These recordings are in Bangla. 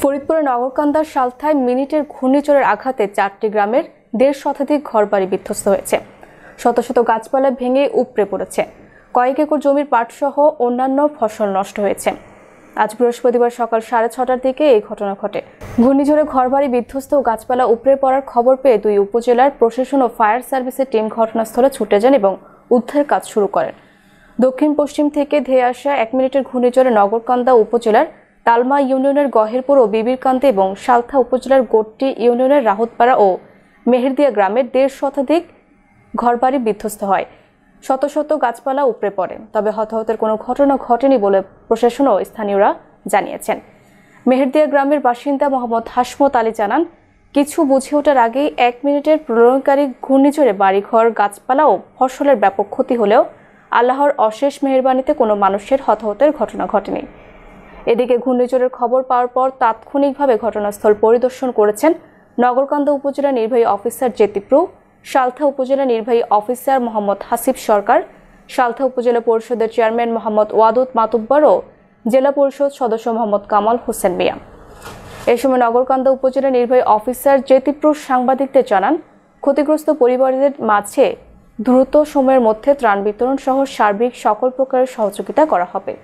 ফরিদপুরের নগরকান্দার সালথায় মিনিটের ঘূর্ণিঝড়ের আঘাতে 4টি গ্রামের 1.5 শতাধিক ঘরবাড়ি বিধ্বস্ত হয়েছে। শত শত গাছপালা ভেঙে উপড়ে পড়েছে। কয়েক একর জমির পাটসহ অন্যান্য ফসল নষ্ট হয়েছে। আজ বৃহস্পতিবার সকাল 6:30টার দিকে এই ঘটনা ঘটে। ঘূর্ণিঝড়ে ঘরবাড়ি বিধ্বস্ত ও গাছপালা উপড়ে পড়ার খবর পেয়ে 2 উপজেলার প্রশাসন ও ফায়ার সার্ভিসের টিম ঘটনাস্থলে ছুটে যান এবং উদ্ধার কাজ শুরু করেন। দক্ষিণ পশ্চিম থেকে ধেয়ে আসা 1 মিনিটের ঘূর্ণিঝড়ে নগরকান্দা উপজেলার তালমা ইউনিয়নের গহেরপুর ও বিবিরকান্দি এবং সালথা উপজেলার গোট্টি ইউনিয়নের রাহতপাড়া ও মেহেরদিয়া গ্রামের 1.5 শতাধিক ঘরবাড়ি বিধ্বস্ত হয়। শত শত গাছপালা উপড়ে পড়ে। তবে হতাহতের কোনো ঘটনা ঘটেনি বলে প্রশাসন ও স্থানীয়রা জানিয়েছেন। মেহেরদিয়া গ্রামের বাসিন্দা মোহাম্মদ হাসমত আলী জানান, কিছু বুঝে ওঠার আগেই 1 মিনিটের প্রলয়ঙ্কারী ঘূর্ণিঝড়ে বাড়িঘর, গাছপালা ও ফসলের ব্যাপক ক্ষতি হলেও আল্লাহর অশেষ মেহেরবানিতে কোনো মানুষের হতাহতের ঘটনা ঘটেনি। এদিকে ঘূর্ণিঝড়ের খবর পাওয়ার পর তাৎক্ষণিকভাবে ঘটনাস্থল পরিদর্শন করেছেন নগরকান্দা উপজেলা নির্বাহী অফিসার জেতিপ্রু, সালথা উপজেলা নির্বাহী অফিসার মোহাম্মদ হাসিব সরকার, সালথা উপজেলা পরিষদের চেয়ারম্যান মোহাম্মদ ওয়াদুদ মাতুব্বর ও জেলা পরিষদ সদস্য মোহাম্মদ কামাল হোসেন মিয়া। এ সময় নগরকান্দা উপজেলা নির্বাহী অফিসার জেতিপ্রু সাংবাদিকদের জানান, ক্ষতিগ্রস্ত পরিবারদের মাঝে দ্রুত সময়ের মধ্যে ত্রাণ বিতরণ সহ সার্বিক সকল প্রকারের সহযোগিতা করা হবে।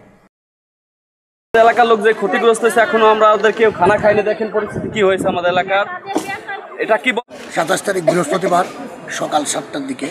এলাকার লোক যে ক্ষতিগ্রস্ত হয়েছে, এখনো আমরা ওদের কেউ খানা খাইনি। দেখেন পরিস্থিতি কি হয়েছে আমাদের এলাকার। এটা কি 27 তারিখ বৃহস্পতিবার সকাল 7টার দিকে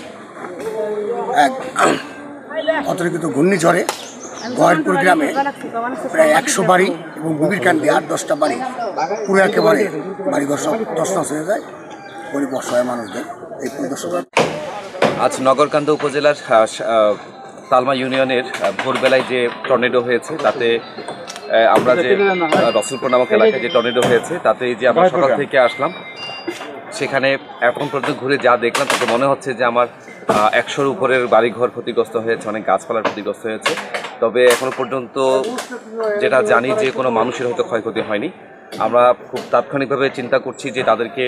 এক অতর্কিত ঘূর্ণিঝড়ে গহেরপুর গ্রামে প্রায় 100 বাড়ি এবং বিবিরকান্দি 8-10টা বাড়ি পুরো একেবারে বাড়িঘর সব তছনছ হয়ে যায়। গরিব অসহায় মানুষদের এই পরিদর্শন। আজ নগরকান্দা উপজেলার তালমা ইউনিয়নের ভোরবেলায় যে টর্নেডো হয়েছে, তাতে আমরা যে রসুলপুর নামক এলাকায় যে টর্নেডো হয়েছে, তাতে যে আমরা সকাল থেকে আসলাম, সেখানে এখন পর্যন্ত ঘুরে যা দেখলাম তাতে মনে হচ্ছে যে আমার 100-র উপরের বাড়িঘর ক্ষতিগ্রস্ত হয়েছে, অনেক গাছপালা ক্ষতিগ্রস্ত হয়েছে। তবে এখনো পর্যন্ত যেটা জানি যে কোনো মানুষের হয়তো ক্ষয়ক্ষতি হয়নি। আমরা খুব তাৎক্ষণিকভাবে চিন্তা করছি যে তাদেরকে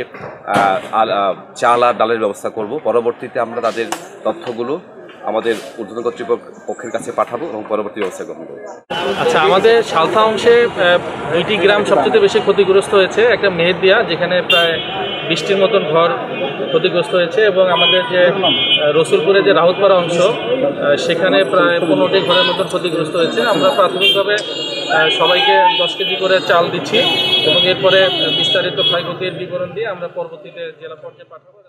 চাল আর ডালের ব্যবস্থা করব। পরবর্তীতে আমরা তাদের তথ্যগুলো আমাদের ঊর্ধ্বতন কর্তৃপক্ষের কাছে পাঠাবো এবং পরবর্তী ব্যবস্থা গ্রহণ করবো। আচ্ছা, আমাদের সালথা অংশে 2টি গ্রাম সবচেয়ে বেশি ক্ষতিগ্রস্ত হয়েছে। একটা মেহেরদিয়া, যেখানে প্রায় 20টির মতন ঘর ক্ষতিগ্রস্ত হয়েছে, এবং আমাদের যে রসুলপুরে যে রাহতপাড়া অংশ, সেখানে প্রায় 15টি ঘরের মতন ক্ষতিগ্রস্ত হয়েছে। আমরা প্রাথমিকভাবে সবাইকে 10 কেজি করে চাল দিচ্ছি এবং এরপরে বিস্তারিত ক্ষয়ক্ষতির বিবরণ দিয়ে আমরা পরবর্তীতে জেলা পর্যায়ে পাঠাবো।